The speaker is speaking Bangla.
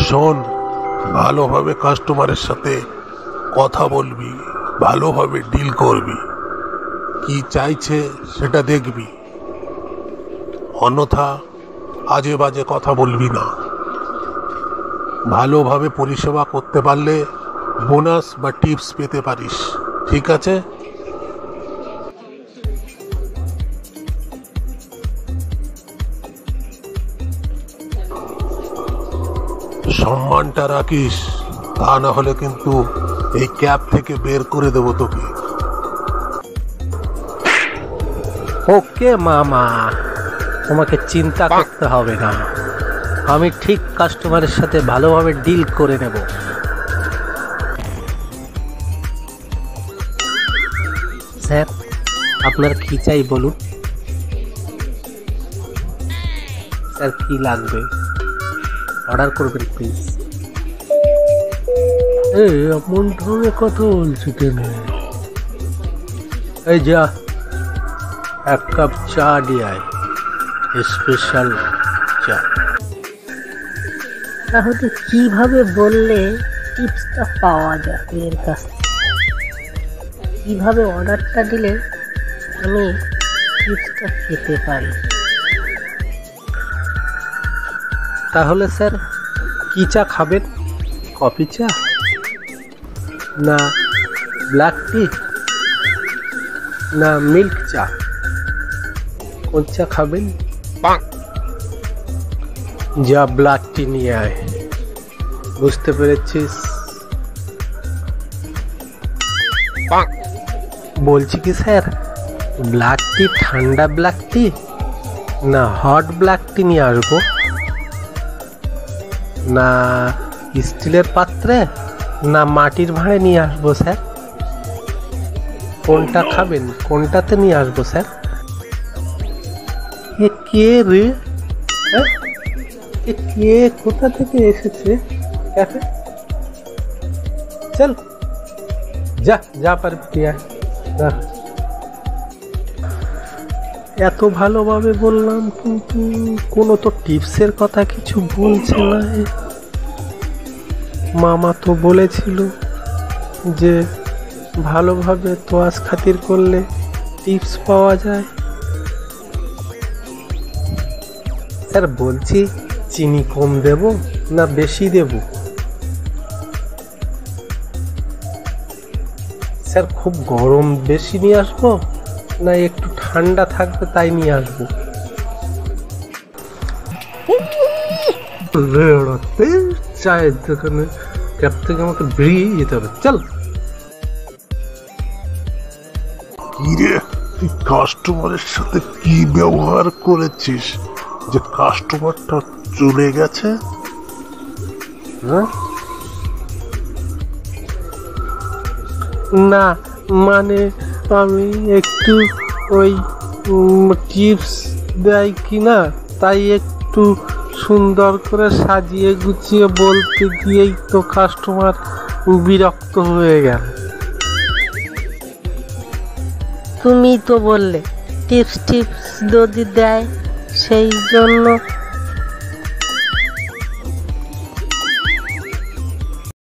শোন, ভালোভাবে কাস্টমারের সাথে কথা বলবি, ভালোভাবে ডিল করবি, কি চাইছে সেটা দেখবি, অন্যথা আজে বাজে কথা বলবি না। ভালোভাবে পরিষেবা করতে পারলে বোনাস বা টিপস পেতে পারিস, ঠিক আছে? সম্মানটা রাখিস, তা না হলে কিন্তু এই ক্যাব থেকে বের করে দেবো তোকে। ওকে মামা, তোমাকে চিন্তা করতে হবে না, আমি ঠিক কাস্টমারের সাথে ভালোভাবে ডিল করে নেব। স্যার, আপনার কি চাই বলুন। স্যার, কি লাগবে অর্ডার করবেন প্লিজ। এই এমন ধরনের কথা বলছি কেন? এই যা, এক কাপ চা দিয়ে আয়, স্পেশাল চা। তাহলে কিভাবে বললে টিপসটা পাওয়া যাবে এর কাছ থেকে? কিভাবে অর্ডারটা দিলে আমি টিপসটা পেতে পারি? তাহলে স্যার, কি চা খাবেন? কফি চা না ব্ল্যাক টি না মিল্ক চা? কোন চা খাবেন? যা ব্ল্যাক টি নিয়ে আয়। বুঝতে পেরেছিস? বলছি কি স্যার, ব্ল্যাক টি ঠান্ডা ব্ল্যাক টি না হট ব্ল্যাক টি নিয়ে আসবো, না স্টিলের পাত্রে না মাটির ভাঁড়ে নিয়ে আসবো স্যার? কোনটা খাবেন? কোনটাতে নিয়ে আসবো স্যার? এ কে রে? এ কে, কোথা থেকে এসেছে? চল যা যা পারবি। এত ভালোভাবে বললাম, কিন্তু কোনো তো টিপসের কথা কিছু বলছে না। মামা তো বলেছিল যে ভালোভাবে তোয়াজ খাতির করলে টিপস পাওয়া যায়। স্যার বলছি, চিনি কম দেব না বেশি দেব? স্যার খুব গরম বেশি নিয়ে আসবো না একটু ঠান্ডা থাকবে তাই নিয়ে আসবো? চায়ের দোকানে ক্যাব থেকে আমাকে বেরিয়ে যেতে হবে। চল। কিরে, তুই কাস্টমারের সাথে কি ব্যবহার করেছিস যে কাস্টমারটা চলে গেছে? না মানে আমি একটু ওই টিপস দেয় কিনা তাই একটু সুন্দর করে সাজিয়ে গুছিয়ে বলতে গিয়েই তো কাস্টমার বিরক্ত হয়ে গেল। তুমি তো বললে টিপস যদি দেয় সেই জন্য